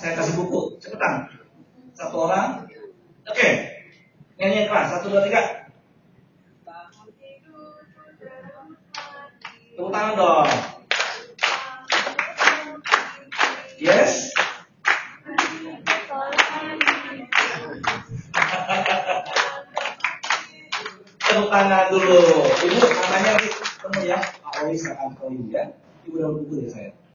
Saya kasih buku, cepetan. Satu orang. Oke. Nyanyi yang keras. 1, 2, 3. Tepuk tangan dong. Yes. Tepuk tangan dulu. Ibu namanya ketemu ya. Pak Olis akan tahu ya. Ibu dapat buku dari saya.